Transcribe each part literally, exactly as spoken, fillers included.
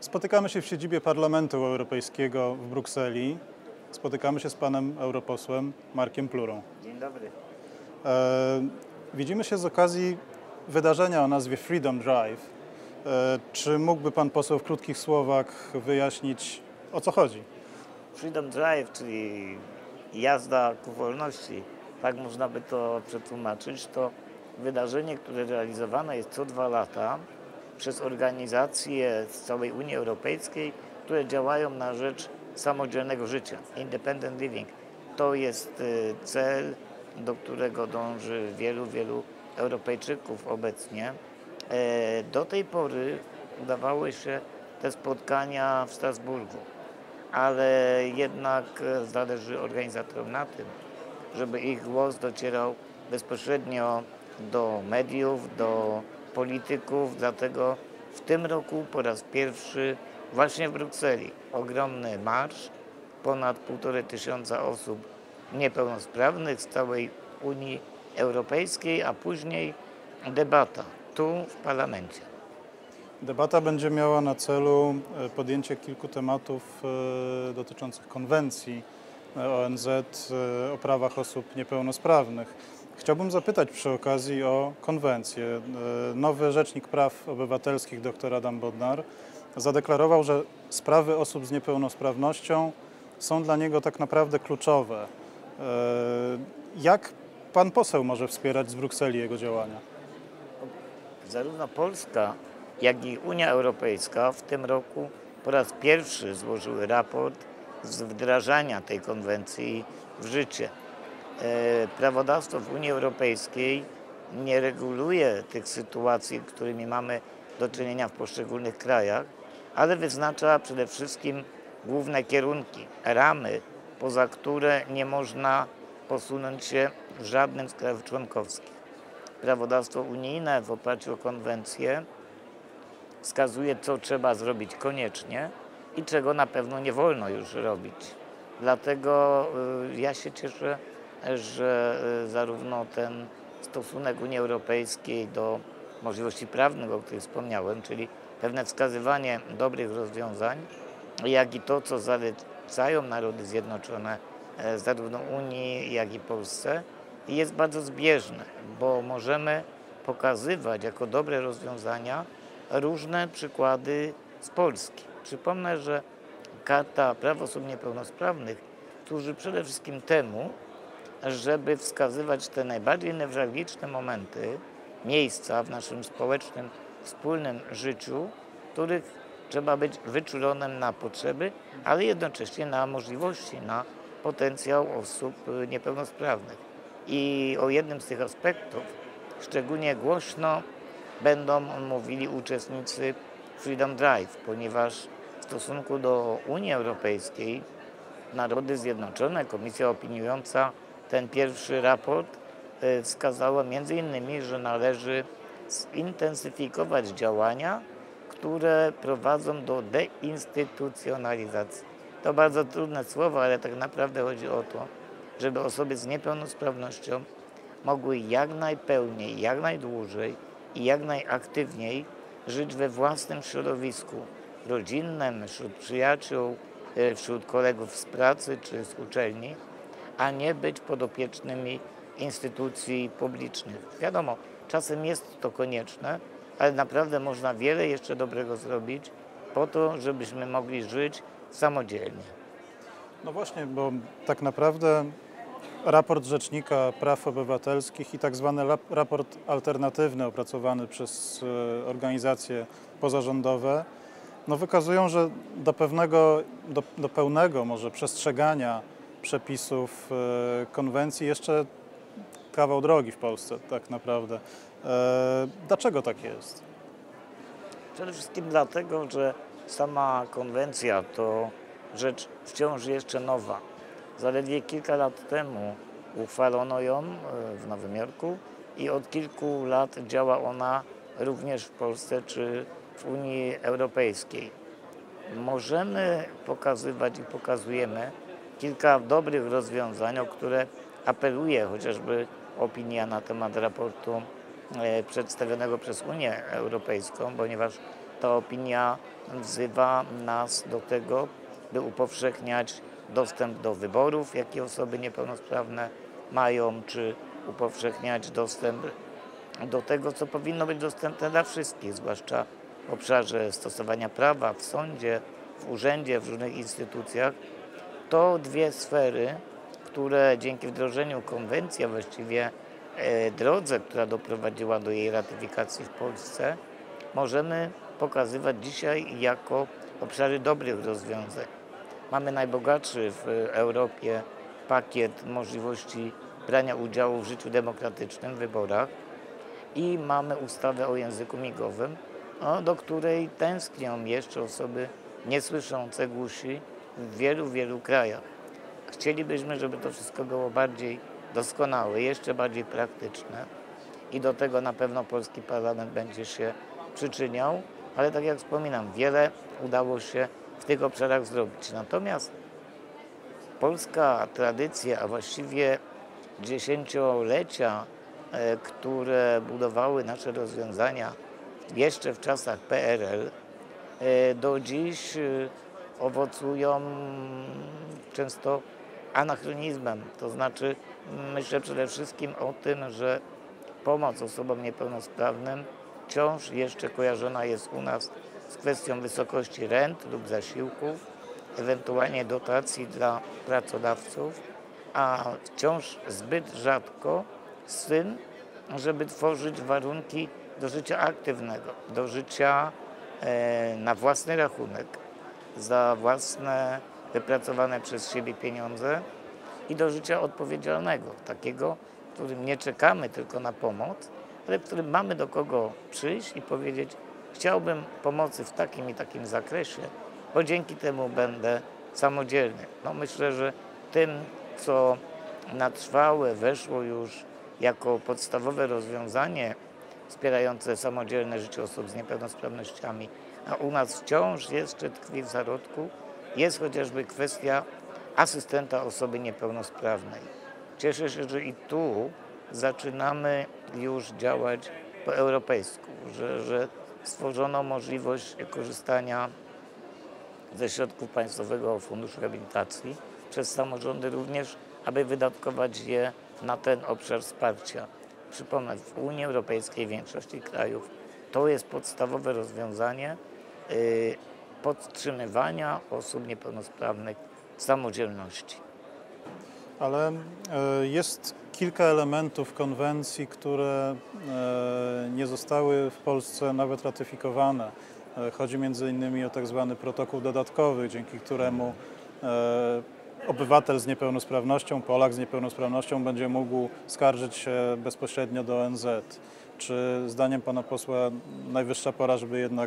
Spotykamy się w siedzibie Parlamentu Europejskiego w Brukseli. Spotykamy się z panem europosłem Markiem Plurą. Dzień dobry. E, widzimy się z okazji wydarzenia o nazwie Freedom Drive. E, czy mógłby pan poseł w krótkich słowach wyjaśnić, o co chodzi? Freedom Drive, czyli jazda ku wolności, tak można by to przetłumaczyć, to wydarzenie, które realizowane jest co dwa lata przez organizacje z całej Unii Europejskiej, które działają na rzecz samodzielnego życia, independent living. To jest cel, do którego dąży wielu, wielu Europejczyków obecnie. Do tej pory udawały się te spotkania w Strasburgu, ale jednak zależy organizatorom na tym, żeby ich głos docierał bezpośrednio do mediów, do polityków, dlatego w tym roku po raz pierwszy właśnie w Brukseli ogromny marsz, ponad półtorej tysiąca osób niepełnosprawnych z całej Unii Europejskiej, a później debata tu w Parlamencie. Debata będzie miała na celu podjęcie kilku tematów dotyczących konwencji O N Z o prawach osób niepełnosprawnych. Chciałbym zapytać przy okazji o konwencję. Nowy Rzecznik Praw Obywatelskich dr Adam Bodnar zadeklarował, że sprawy osób z niepełnosprawnością są dla niego tak naprawdę kluczowe. Jak pan poseł może wspierać z Brukseli jego działania? Zarówno Polska, jak i Unia Europejska w tym roku po raz pierwszy złożyły raport z wdrażania tej konwencji w życie. Prawodawstwo w Unii Europejskiej nie reguluje tych sytuacji, z którymi mamy do czynienia w poszczególnych krajach, ale wyznacza przede wszystkim główne kierunki, ramy, poza które nie można posunąć się w żadnym z krajów członkowskich. Prawodawstwo unijne w oparciu o konwencję wskazuje, co trzeba zrobić koniecznie i czego na pewno nie wolno już robić. Dlatego ja się cieszę, że zarówno ten stosunek Unii Europejskiej do możliwości prawnych, o których wspomniałem, czyli pewne wskazywanie dobrych rozwiązań, jak i to, co zalecają Narody Zjednoczone zarówno Unii, jak i Polsce, jest bardzo zbieżne, bo możemy pokazywać jako dobre rozwiązania różne przykłady z Polski. Przypomnę, że Karta Praw Osób Niepełnosprawnych służy przede wszystkim temu, żeby wskazywać te najbardziej newralgiczne momenty, miejsca w naszym społecznym, wspólnym życiu, w których trzeba być wyczulonym na potrzeby, ale jednocześnie na możliwości, na potencjał osób niepełnosprawnych. I o jednym z tych aspektów szczególnie głośno będą mówili uczestnicy Freedom Drive, ponieważ w stosunku do Unii Europejskiej Narody Zjednoczone, komisja opiniująca ten pierwszy raport wskazała między innymi, że należy zintensyfikować działania, które prowadzą do deinstytucjonalizacji. To bardzo trudne słowo, ale tak naprawdę chodzi o to, żeby osoby z niepełnosprawnością mogły jak najpełniej, jak najdłużej i jak najaktywniej żyć we własnym środowisku rodzinnym, wśród przyjaciół, wśród kolegów z pracy czy z uczelni, a nie być podopiecznymi instytucji publicznych. Wiadomo, czasem jest to konieczne, ale naprawdę można wiele jeszcze dobrego zrobić po to, żebyśmy mogli żyć samodzielnie. No właśnie, bo tak naprawdę raport Rzecznika Praw Obywatelskich i tak zwany raport alternatywny opracowany przez organizacje pozarządowe no wykazują, że do pewnego, do, do pełnego może przestrzegania przepisów konwencji jeszcze kawał drogi w Polsce tak naprawdę. Dlaczego tak jest? Przede wszystkim dlatego, że sama konwencja to rzecz wciąż jeszcze nowa. Zaledwie kilka lat temu uchwalono ją w Nowym Jorku i od kilku lat działa ona również w Polsce czy w Unii Europejskiej. Możemy pokazywać i pokazujemy kilka dobrych rozwiązań, o które apeluje chociażby opinia na temat raportu przedstawionego przez Unię Europejską, ponieważ ta opinia wzywa nas do tego, by upowszechniać dostęp do wyborów, jakie osoby niepełnosprawne mają, czy upowszechniać dostęp do tego, co powinno być dostępne dla wszystkich, zwłaszcza w obszarze stosowania prawa, w sądzie, w urzędzie, w różnych instytucjach. To dwie sfery, które dzięki wdrożeniu konwencji, a właściwie e, drodze, która doprowadziła do jej ratyfikacji w Polsce, możemy pokazywać dzisiaj jako obszary dobrych rozwiązań. Mamy najbogatszy w Europie pakiet możliwości brania udziału w życiu demokratycznym, w wyborach i mamy ustawę o języku migowym, no, do której tęsknią jeszcze osoby niesłyszące, głusi w wielu, wielu krajach. Chcielibyśmy, żeby to wszystko było bardziej doskonałe, jeszcze bardziej praktyczne i do tego na pewno polski parlament będzie się przyczyniał, ale tak jak wspominam, wiele udało się w tych obszarach zrobić. Natomiast polska tradycja, a właściwie dziesięciolecia, e, które budowały nasze rozwiązania jeszcze w czasach P R L, e, do dziś e, owocują często anachronizmem. To znaczy myślę przede wszystkim o tym, że pomoc osobom niepełnosprawnym wciąż jeszcze kojarzona jest u nas z kwestią wysokości rent lub zasiłków, ewentualnie dotacji dla pracodawców, a wciąż zbyt rzadko z tym, żeby tworzyć warunki do życia aktywnego, do życia e, na własny rachunek, za własne wypracowane przez siebie pieniądze i do życia odpowiedzialnego, takiego, w którym nie czekamy tylko na pomoc, ale w którym mamy do kogo przyjść i powiedzieć: chciałbym pomocy w takim i takim zakresie, bo dzięki temu będę samodzielny. No myślę, że tym, co na trwałe weszło już jako podstawowe rozwiązanie wspierające samodzielne życie osób z niepełnosprawnościami, a u nas wciąż jeszcze tkwi w zarodku, jest chociażby kwestia asystenta osoby niepełnosprawnej. Cieszę się, że i tu zaczynamy już działać po europejsku, że, że stworzono możliwość korzystania ze środków Państwowego Funduszu Rehabilitacji przez samorządy również, aby wydatkować je na ten obszar wsparcia. Przypomnę, w Unii Europejskiej, w większości krajów, to jest podstawowe rozwiązanie yy, podtrzymywania osób niepełnosprawnych w samodzielności. Ale e, jest kilka elementów konwencji, które e, nie zostały w Polsce nawet ratyfikowane. E, Chodzi między innymi o tak zwany protokół dodatkowy, dzięki któremu e, obywatel z niepełnosprawnością, Polak z niepełnosprawnością będzie mógł skarżyć się bezpośrednio do O N Z. Czy zdaniem pana posła najwyższa pora, żeby jednak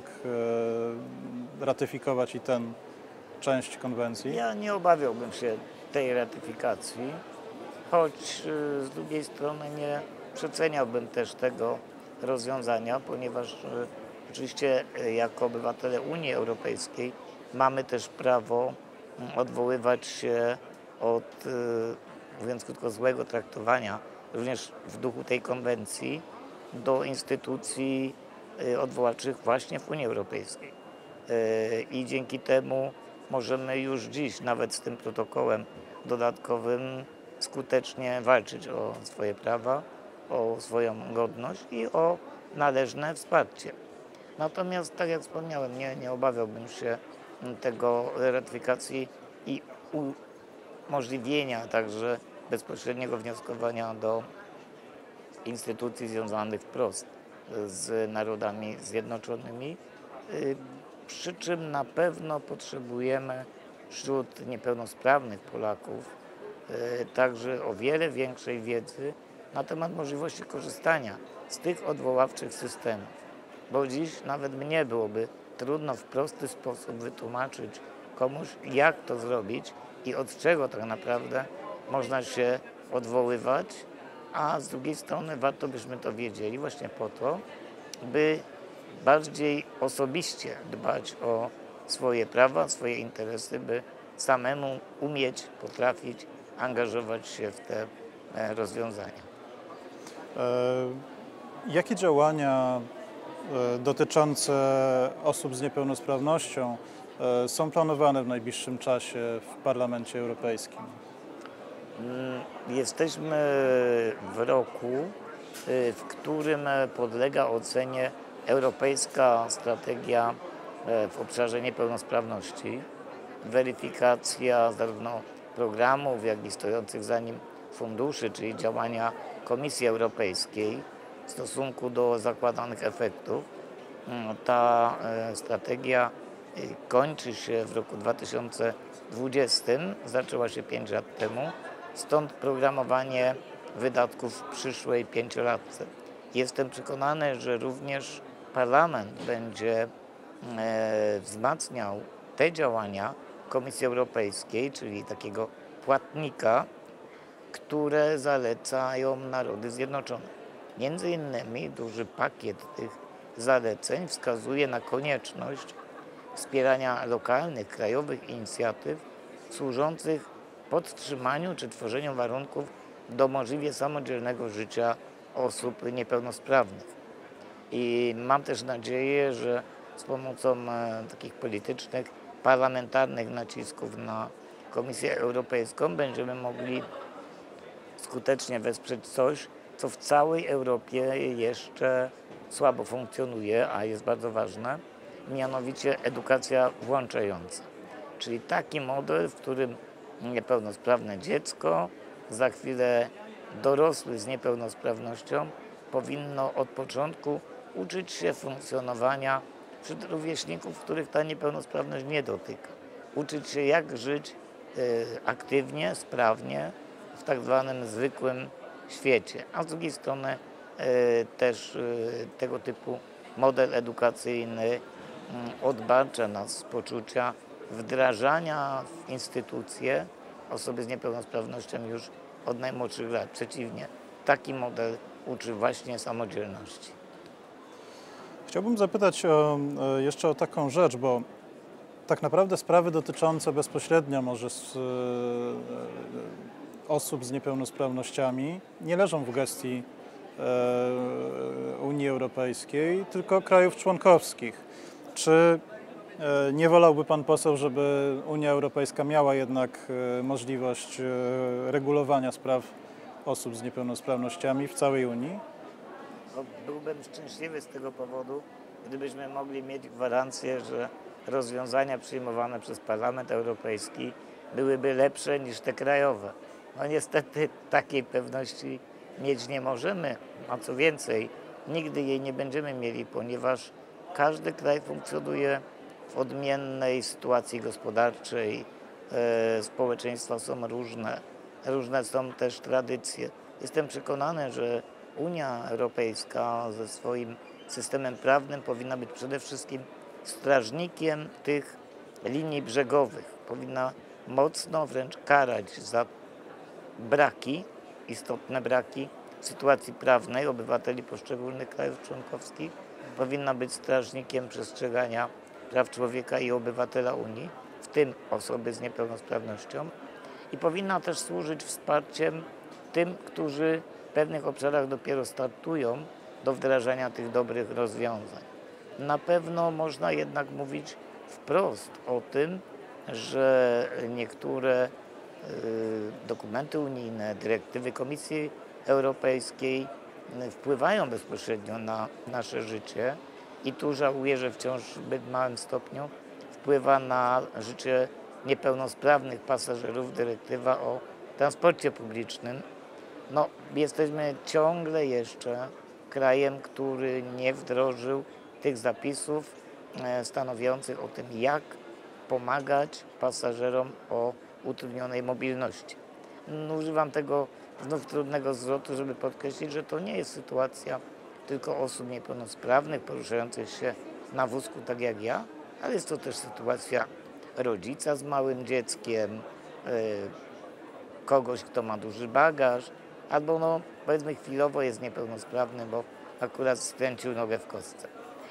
e, ratyfikować i tę część konwencji? Ja nie obawiałbym się tej ratyfikacji, choć y, z drugiej strony nie przeceniałbym też tego rozwiązania, ponieważ y, oczywiście y, jako obywatele Unii Europejskiej mamy też prawo y, odwoływać się od, y, mówiąc krótko, złego traktowania, również w duchu tej konwencji, do instytucji y, odwoławczych właśnie w Unii Europejskiej. Y, I dzięki temu możemy już dziś, nawet z tym protokołem dodatkowym, skutecznie walczyć o swoje prawa, o swoją godność i o należne wsparcie. Natomiast, tak jak wspomniałem, nie, nie obawiałbym się tego ratyfikacji i umożliwienia także bezpośredniego wnioskowania do instytucji związanych wprost z Narodami Zjednoczonymi. Przy czym na pewno potrzebujemy wśród niepełnosprawnych Polaków y, także o wiele większej wiedzy na temat możliwości korzystania z tych odwoławczych systemów. Bo dziś nawet mnie byłoby trudno w prosty sposób wytłumaczyć komuś, jak to zrobić i od czego tak naprawdę można się odwoływać, a z drugiej strony warto byśmy to wiedzieli właśnie po to, by bardziej osobiście dbać o swoje prawa, swoje interesy, by samemu umieć, potrafić angażować się w te rozwiązania. E, jakie działania e, dotyczące osób z niepełnosprawnością e, są planowane w najbliższym czasie w Parlamencie Europejskim? Mm, Jesteśmy w roku, y, w którym podlega ocenie Europejska Strategia e, w obszarze niepełnosprawności. Weryfikacja zarówno programów, jak i stojących za nim funduszy, czyli działania Komisji Europejskiej w stosunku do zakładanych efektów. Mm, Ta e, strategia y, kończy się w roku dwa tysiące dwudziestym, zaczęła się pięć lat temu, stąd programowanie wydatków w przyszłej pięciolatce. Jestem przekonany, że również Parlament będzie e, wzmacniał te działania Komisji Europejskiej, czyli takiego płatnika, które zalecają Narody Zjednoczone. Między innymi duży pakiet tych zaleceń wskazuje na konieczność wspierania lokalnych, krajowych inicjatyw służących podtrzymaniu czy tworzeniu warunków do możliwie samodzielnego życia osób niepełnosprawnych. I mam też nadzieję, że z pomocą e, takich politycznych, parlamentarnych nacisków na Komisję Europejską będziemy mogli skutecznie wesprzeć coś, co w całej Europie jeszcze słabo funkcjonuje, a jest bardzo ważne, mianowicie edukacja włączająca. Czyli taki model, w którym niepełnosprawne dziecko, za chwilę dorosły z niepełnosprawnością powinno od początku uczyć się funkcjonowania wśród rówieśników, których ta niepełnosprawność nie dotyka. Uczyć się, jak żyć y, aktywnie, sprawnie w tak zwanym zwykłym świecie. A z drugiej strony y, też y, tego typu model edukacyjny y, odbarcza nas z poczucia wdrażania w instytucje osoby z niepełnosprawnością już od najmłodszych lat. Przeciwnie, taki model uczy właśnie samodzielności. Chciałbym zapytać o, e, jeszcze o taką rzecz, bo tak naprawdę sprawy dotyczące bezpośrednio może z, e, osób z niepełnosprawnościami nie leżą w gestii e, Unii Europejskiej, tylko krajów członkowskich. Czy e, nie wolałby pan poseł, żeby Unia Europejska miała jednak e, możliwość e, regulowania spraw osób z niepełnosprawnościami w całej Unii? No, byłbym szczęśliwy z tego powodu, gdybyśmy mogli mieć gwarancję, że rozwiązania przyjmowane przez Parlament Europejski byłyby lepsze niż te krajowe. No niestety takiej pewności mieć nie możemy, a co więcej, nigdy jej nie będziemy mieli, ponieważ każdy kraj funkcjonuje w odmiennej sytuacji gospodarczej, e, społeczeństwa są różne, różne są też tradycje. Jestem przekonany, że Unia Europejska ze swoim systemem prawnym powinna być przede wszystkim strażnikiem tych linii brzegowych. Powinna mocno wręcz karać za braki, istotne braki sytuacji prawnej obywateli poszczególnych krajów członkowskich. Powinna być strażnikiem przestrzegania praw człowieka i obywatela Unii, w tym osoby z niepełnosprawnością. I powinna też służyć wsparciem tym, którzy w pewnych obszarach dopiero startują do wdrażania tych dobrych rozwiązań. Na pewno można jednak mówić wprost o tym, że niektóre y, dokumenty unijne, dyrektywy Komisji Europejskiej y, wpływają bezpośrednio na nasze życie i tu żałuję, że wciąż w zbyt małym stopniu wpływa na życie niepełnosprawnych pasażerów dyrektywa o transporcie publicznym. No, jesteśmy ciągle jeszcze krajem, który nie wdrożył tych zapisów e, stanowiących o tym, jak pomagać pasażerom o utrudnionej mobilności. No, używam tego znów trudnego zwrotu, żeby podkreślić, że to nie jest sytuacja tylko osób niepełnosprawnych poruszających się na wózku tak jak ja, ale jest to też sytuacja rodzica z małym dzieckiem, e, kogoś, kto ma duży bagaż, albo no, powiedzmy chwilowo jest niepełnosprawny, bo akurat skręcił nogę w kostce.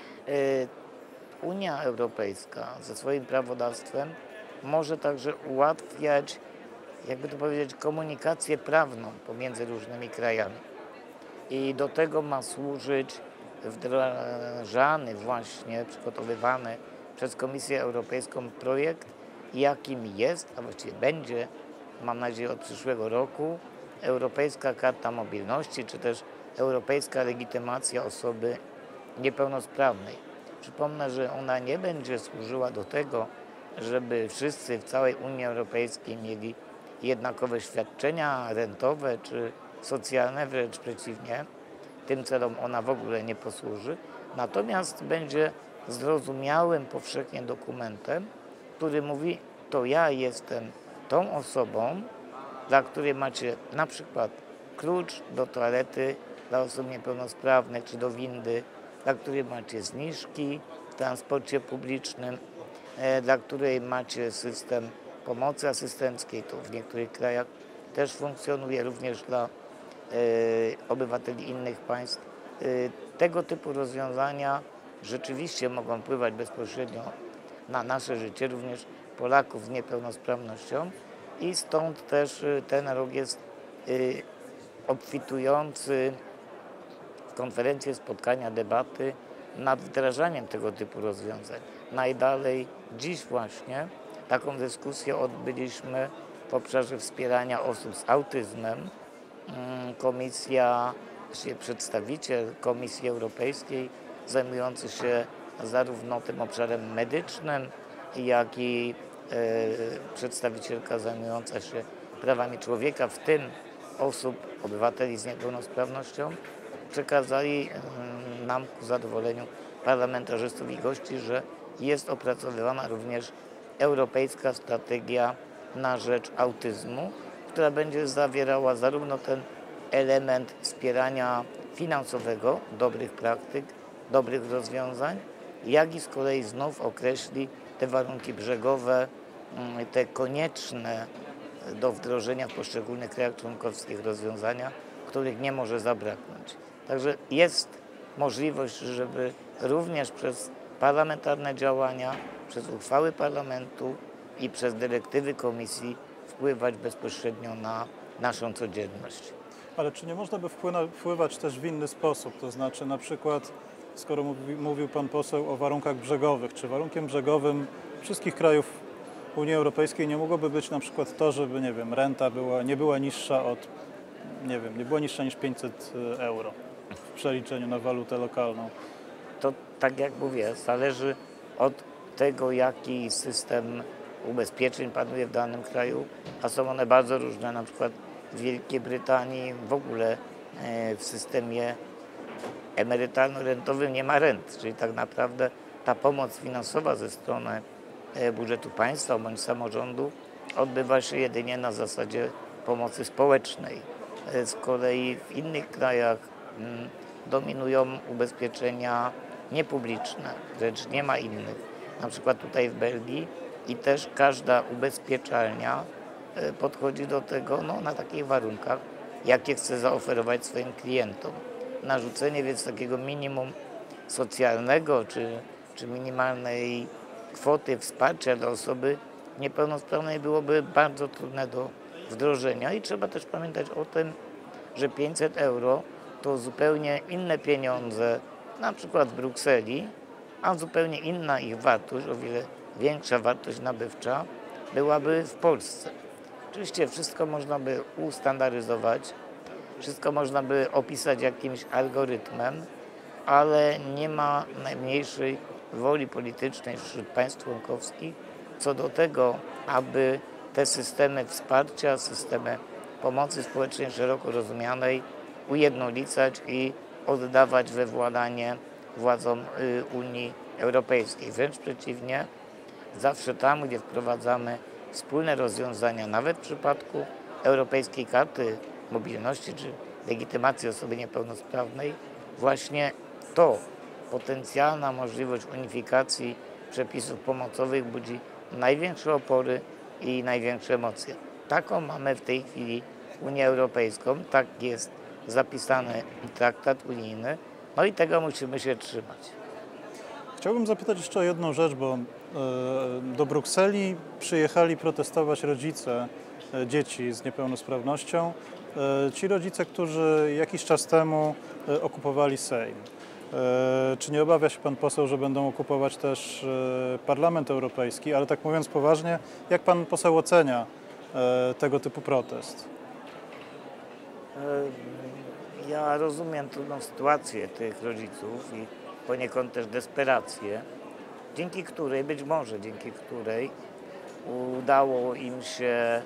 Unia Europejska ze swoim prawodawstwem może także ułatwiać, jakby to powiedzieć, komunikację prawną pomiędzy różnymi krajami. I do tego ma służyć wdrażany właśnie, przygotowywany przez Komisję Europejską projekt, jakim jest, a właściwie będzie, mam nadzieję od przyszłego roku, Europejska Karta Mobilności, czy też Europejska Legitymacja Osoby Niepełnosprawnej. Przypomnę, że ona nie będzie służyła do tego, żeby wszyscy w całej Unii Europejskiej mieli jednakowe świadczenia rentowe czy socjalne, wręcz przeciwnie. Tym celom ona w ogóle nie posłuży. Natomiast będzie zrozumiałym powszechnie dokumentem, który mówi, to ja jestem tą osobą, dla której macie na przykład klucz do toalety dla osób niepełnosprawnych czy do windy, dla której macie zniżki w transporcie publicznym, dla której macie system pomocy asystenckiej, to w niektórych krajach też funkcjonuje, również dla obywateli innych państw. Tego typu rozwiązania rzeczywiście mogą wpływać bezpośrednio na nasze życie, również Polaków z niepełnosprawnością i stąd też ten rok jest obfitujący w konferencje, spotkania, debaty nad wdrażaniem tego typu rozwiązań. Najdalej dziś właśnie taką dyskusję odbyliśmy w obszarze wspierania osób z autyzmem. Komisja, właściwie przedstawiciel Komisji Europejskiej zajmujący się zarówno tym obszarem medycznym, jak i e, przedstawicielka zajmująca się prawami człowieka, w tym osób, obywateli z niepełnosprawnością, przekazali nam ku zadowoleniu parlamentarzystów i gości, że jest opracowywana również Europejska Strategia na rzecz autyzmu, która będzie zawierała zarówno ten element wspierania finansowego, dobrych praktyk, dobrych rozwiązań, jak i z kolei znów określi te warunki brzegowe, te konieczne do wdrożenia w poszczególnych krajach członkowskich rozwiązania, których nie może zabraknąć. Także jest możliwość, żeby również przez parlamentarne działania, przez uchwały parlamentu i przez dyrektywy komisji wpływać bezpośrednio na naszą codzienność. Ale czy nie można by wpływać też w inny sposób? To znaczy na przykład, skoro mówi, mówił Pan poseł o warunkach brzegowych, czy warunkiem brzegowym wszystkich krajów Unii Europejskiej nie mogłoby być na przykład to, żeby, nie wiem, renta była, nie była niższa od, nie wiem, nie była niższa niż pięćset euro w przeliczeniu na walutę lokalną? To tak jak mówię, zależy od tego, jaki system ubezpieczeń panuje w danym kraju, a są one bardzo różne. Na przykład w Wielkiej Brytanii w ogóle w systemie emerytalno-rentowym nie ma rent, czyli tak naprawdę ta pomoc finansowa ze strony budżetu państwa bądź samorządu odbywa się jedynie na zasadzie pomocy społecznej. Z kolei w innych krajach dominują ubezpieczenia niepubliczne, wręcz nie ma innych. Na przykład tutaj w Belgii i też każda ubezpieczalnia podchodzi do tego no, na takich warunkach, jakie chce zaoferować swoim klientom. Narzucenie więc takiego minimum socjalnego czy, czy minimalnej kwoty wsparcia dla osoby niepełnosprawnej byłoby bardzo trudne do wdrożenia i trzeba też pamiętać o tym, że pięćset euro to zupełnie inne pieniądze, na przykład w Brukseli, a zupełnie inna ich wartość, o wiele większa wartość nabywcza byłaby w Polsce. Oczywiście wszystko można by ustandaryzować, wszystko można by opisać jakimś algorytmem, ale nie ma najmniejszej woli politycznej wśród państw członkowskich co do tego, aby te systemy wsparcia, systemy pomocy społecznej szeroko rozumianej ujednolicać i oddawać we władanie władzom Unii Europejskiej. Wręcz przeciwnie, zawsze tam, gdzie wprowadzamy wspólne rozwiązania, nawet w przypadku Europejskiej Karty Mobilności czy Legitymacji Osoby Niepełnosprawnej, właśnie to potencjalna możliwość unifikacji przepisów pomocowych budzi największe opory i największe emocje. Taką mamy w tej chwili Unię Europejską, tak jest zapisany traktat unijny, no i tego musimy się trzymać. Chciałbym zapytać jeszcze o jedną rzecz, bo do Brukseli przyjechali protestować rodzice dzieci z niepełnosprawnością. Ci rodzice, którzy jakiś czas temu okupowali Sejm. E, Czy nie obawia się pan poseł, że będą okupować też e, Parlament Europejski? Ale tak mówiąc poważnie, jak pan poseł ocenia e, tego typu protest? E, Ja rozumiem trudną sytuację tych rodziców i poniekąd też desperację, dzięki której, być może dzięki której udało im się e,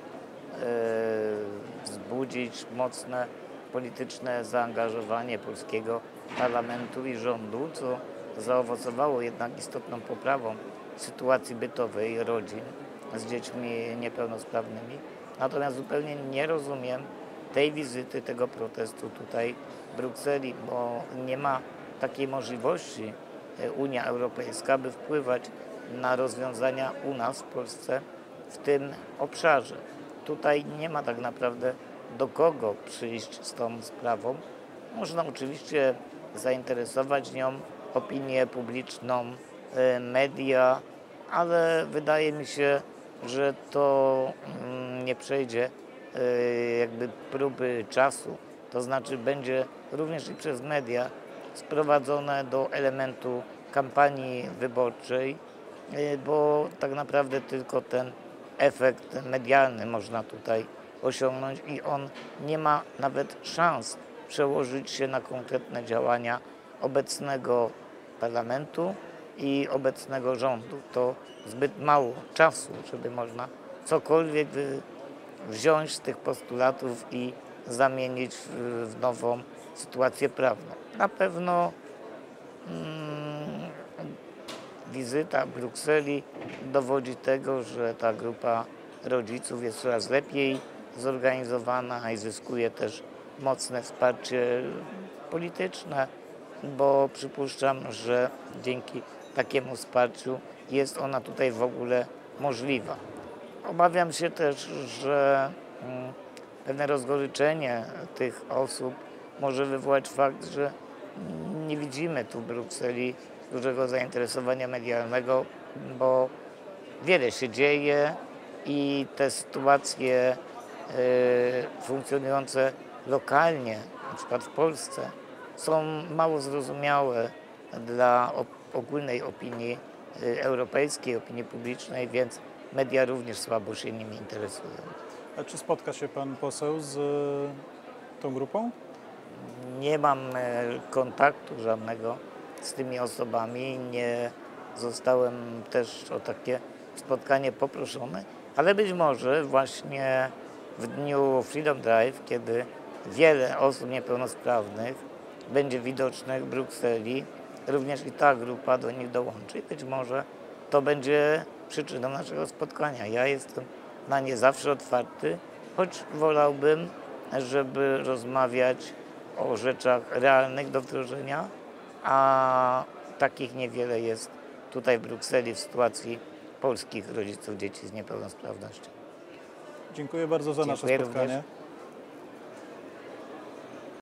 wzbudzić mocne polityczne zaangażowanie polskiego parlamentu i rządu, co zaowocowało jednak istotną poprawą sytuacji bytowej rodzin z dziećmi niepełnosprawnymi. Natomiast zupełnie nie rozumiem tej wizyty, tego protestu tutaj w Brukseli, bo nie ma takiej możliwości Unia Europejska, by wpływać na rozwiązania u nas w Polsce w tym obszarze. Tutaj nie ma tak naprawdę do kogo przyjść z tą sprawą. Można oczywiście zainteresować nią opinię publiczną, media, ale wydaje mi się, że to nie przejdzie jakby próby czasu, to znaczy będzie również i przez media sprowadzone do elementu kampanii wyborczej, bo tak naprawdę tylko ten efekt medialny można tutaj osiągnąć i on nie ma nawet szans przełożyć się na konkretne działania obecnego parlamentu i obecnego rządu. To zbyt mało czasu, żeby można cokolwiek wziąć z tych postulatów i zamienić w, w nową sytuację prawną. Na pewno mm, wizyta w Brukseli dowodzi tego, że ta grupa rodziców jest coraz lepiej zorganizowana i zyskuje też mocne wsparcie polityczne, bo przypuszczam, że dzięki takiemu wsparciu jest ona tutaj w ogóle możliwa. Obawiam się też, że mm, pewne rozgoryczenie tych osób może wywołać fakt, że nie widzimy tu w Brukseli dużego zainteresowania medialnego, bo wiele się dzieje i te sytuacje y, funkcjonujące lokalnie, na przykład w Polsce, są mało zrozumiałe dla op- ogólnej opinii y, europejskiej, opinii publicznej, więc media również słabo się nimi interesują. A czy spotka się pan poseł z e, tą grupą? Nie mam e, kontaktu żadnego z tymi osobami, nie zostałem też o takie spotkanie poproszony, ale być może właśnie w dniu Freedom Drive, kiedy wiele osób niepełnosprawnych będzie widocznych w Brukseli, również i ta grupa do nich dołączy i być może to będzie przyczyną naszego spotkania. Ja jestem na nie zawsze otwarty, choć wolałbym, żeby rozmawiać o rzeczach realnych do wdrożenia, a takich niewiele jest tutaj w Brukseli w sytuacji polskich rodziców dzieci z niepełnosprawnością. Dziękuję bardzo za nasze Dziękuję spotkanie. również.